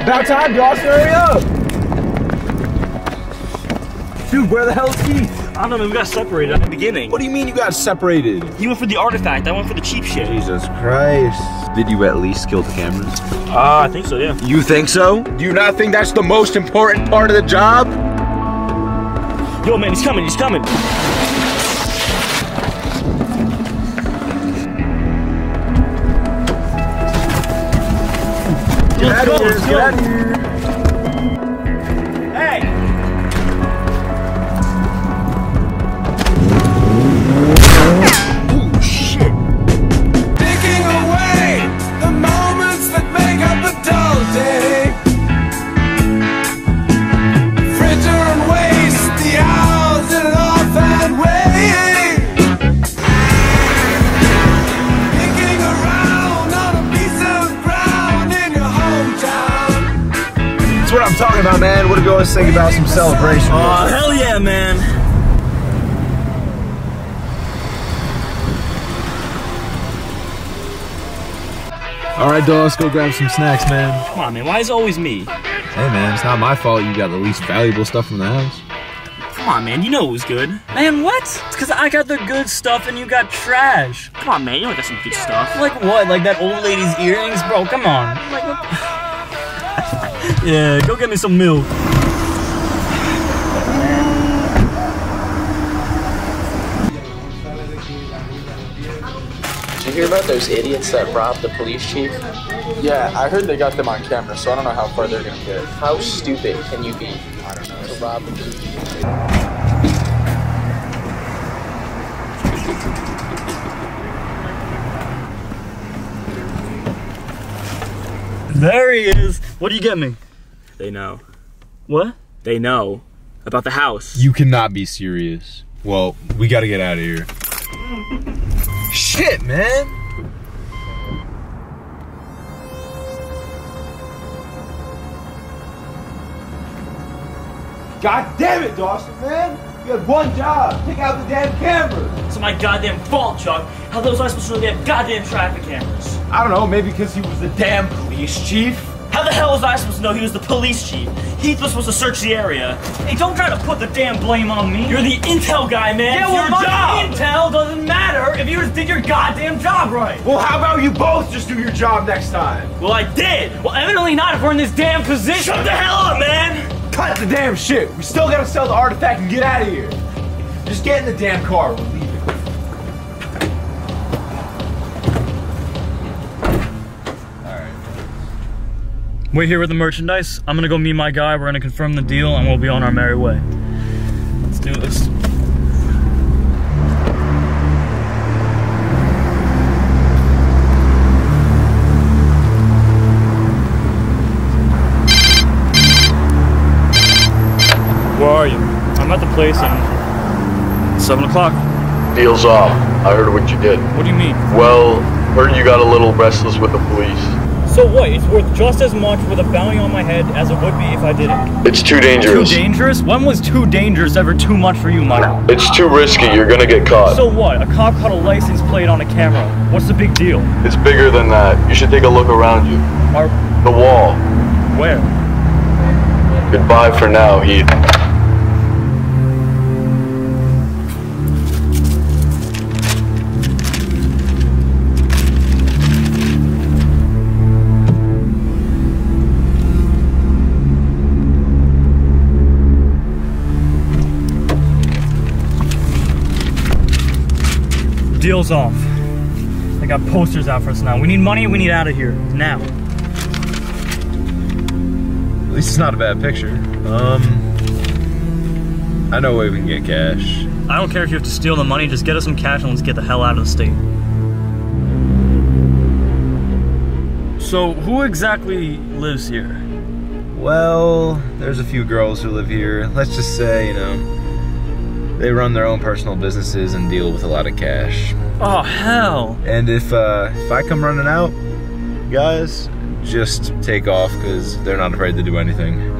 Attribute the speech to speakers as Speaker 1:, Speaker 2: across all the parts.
Speaker 1: About time, Dawson, hurry up! Dude, where the hell is Keith?
Speaker 2: I don't know, we got separated at the beginning.
Speaker 1: What do you mean you got separated?
Speaker 2: He went for the artifact, I went for the cheap shit.
Speaker 1: Jesus Christ. Did you at least kill the cameras?
Speaker 2: I think so, yeah.
Speaker 1: You think so? Do you not think that's the most important part of the job?
Speaker 2: Yo, man, he's coming, he's coming.
Speaker 1: Get out of here, get out of here.
Speaker 2: Hey!
Speaker 1: Oh, shit.
Speaker 3: Taking away the moments that make up a dull day. Fritter and waste the hours in an offhand way. Kicking around on a piece of ground in your hometown.
Speaker 1: That's what I'm talking about, man. What do we always think about some celebration?
Speaker 2: Oh, hell yeah, man.
Speaker 1: Alright, dog, let's go grab some snacks, man.
Speaker 2: Come on, man, why is it always me?
Speaker 1: Hey, man, it's not my fault you got the least valuable stuff from the house.
Speaker 2: Come on, man, you know it was good. Man, what? It's because I got the good stuff and you got trash. Come on, man, you know I got some good stuff. Like what? Like that old lady's earrings? Bro, come on. Like, yeah, go get me some milk.
Speaker 4: Did you hear about those idiots that robbed the police chief?
Speaker 5: Yeah, I heard they got them on camera, so I don't know how far they're gonna get.
Speaker 4: How stupid can you be?
Speaker 5: I don't know.
Speaker 4: To rob the police chief?
Speaker 2: There he is. What do you get me? They know. What? They know about the house.
Speaker 1: You cannot be serious. Well, we gotta get out of here. Shit, man! God damn it, Dawson, man! You had one job. Take out the damn cameras.
Speaker 2: It's my goddamn fault, Chuck. How was I supposed to know they have goddamn traffic cameras?
Speaker 1: I don't know, maybe because he was the damn police chief?
Speaker 2: How the hell was I supposed to know he was the police chief? Heath was supposed to search the area. Hey, don't try to put the damn blame on me. You're the intel guy, man. Yeah, well, my intel doesn't matter if you just did your goddamn job right.
Speaker 1: Well, how about you both just do your job next time?
Speaker 2: Well, I did. Well, evidently not if we're in this damn position. Shut the hell up, man.
Speaker 1: Cut the damn shit. We still gotta sell the artifact and get out of here. Just get in the damn car. We're leaving.
Speaker 2: We're here with the merchandise. I'm gonna go meet my guy. We're gonna confirm the deal and we'll be on our merry way. Let's do this. Where are you? I'm at the place and 7 o'clock.
Speaker 6: Deal's off. I heard what you did.
Speaker 2: What do you mean?
Speaker 6: Well, heard you got a little restless with the police.
Speaker 2: So what? It's worth just as much with a bounty on my head as it would be if I didn't.
Speaker 6: It's too dangerous.
Speaker 2: Too dangerous? When was too dangerous ever too much for you, Mike?
Speaker 6: It's too risky. You're gonna get caught.
Speaker 2: So what? A cop caught a license plate on a camera. What's the big deal?
Speaker 6: It's bigger than that. You should take a look around you. The wall.
Speaker 2: Where?
Speaker 6: Goodbye for now, Heath.
Speaker 2: Deal's off. They got posters out for us now. We need money, we need out of here. Now.
Speaker 1: At least it's not a bad picture. I know a way we can get cash.
Speaker 2: I don't care if you have to steal the money, just get us some cash and let's get the hell out of the state. So, who exactly lives here?
Speaker 1: Well, there's a few girls who live here. Let's just say, you know, they run their own personal businesses and deal with a lot of cash.
Speaker 2: Oh, hell.
Speaker 1: And if I come running out, guys, just take off because they're not afraid to do anything.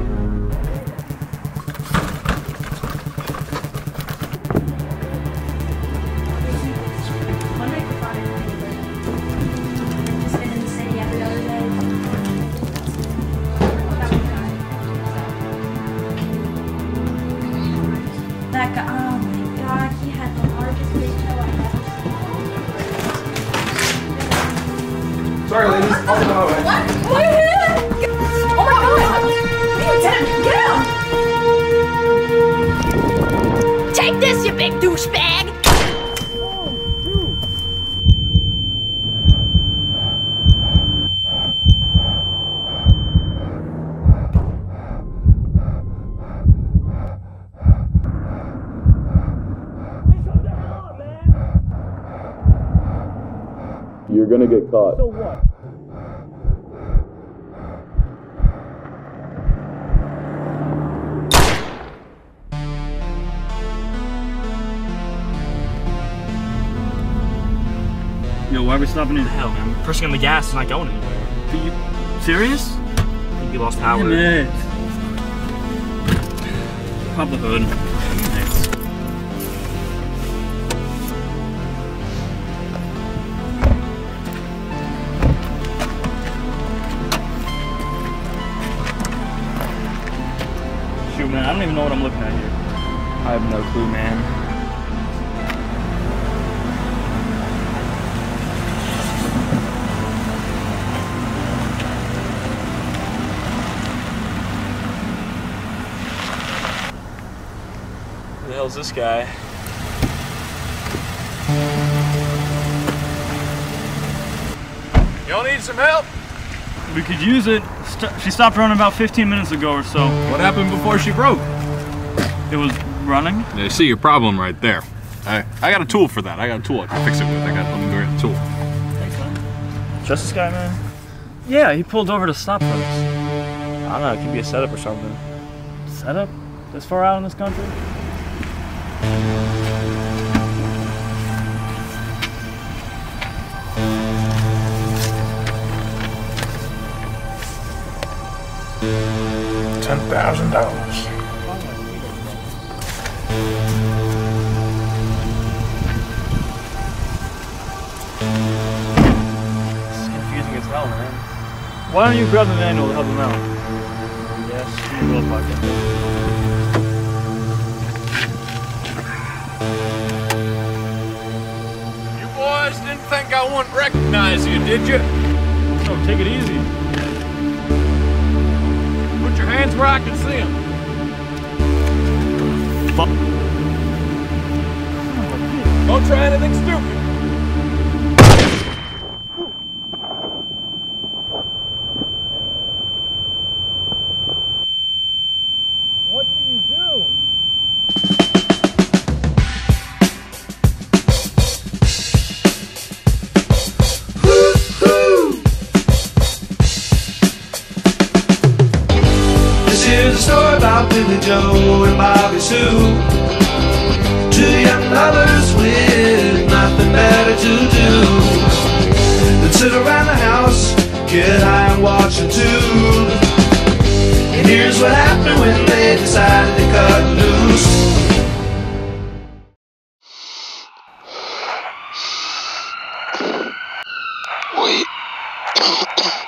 Speaker 5: Sorry, ladies. I'll be on my way.
Speaker 7: What? What are you doing? Oh my god! Lieutenant, get him! Take this, you big douchebag!
Speaker 6: You're gonna get caught.
Speaker 2: So what? Yo, why are we stopping in? Hell, man. Pressing on the gas is not going anywhere.
Speaker 8: Are you serious?
Speaker 2: I think we lost power.
Speaker 8: Damn it. Pop the hood. Thanks. Shoot, man, I don't even know what I'm looking at here.
Speaker 5: I have no clue, man.
Speaker 2: Who the hell's this guy?
Speaker 9: Y'all need some help?
Speaker 8: We could use it. She stopped running about 15 minutes ago or so.
Speaker 9: What happened before she broke?
Speaker 8: It was running.
Speaker 9: Yeah, see your problem right there. I got a tool for that. I got a tool I can fix it with. Let me go get a tool.
Speaker 2: Thanks, man.
Speaker 8: Trust this guy, man? Yeah, he pulled over to stop for us.
Speaker 2: I don't know, it could be a setup or something.
Speaker 8: Setup? This far out in this country?
Speaker 5: $10,000.
Speaker 2: It's confusing as hell, man.
Speaker 8: Why don't you grab the manual to help him out?
Speaker 2: Yes, in your glove pocket.
Speaker 9: You boys didn't think I wouldn't recognize you, did you?
Speaker 8: No, take it easy.
Speaker 9: Put your hands where I can see them. Don't try anything stupid.
Speaker 8: What did you do?
Speaker 3: This is a story about Billy Joe and Bobby Sue. Two young lovers with nothing better to do than sit around the house, get high and watch a tube. And here's what happened when they decided to cut loose.
Speaker 6: Wait.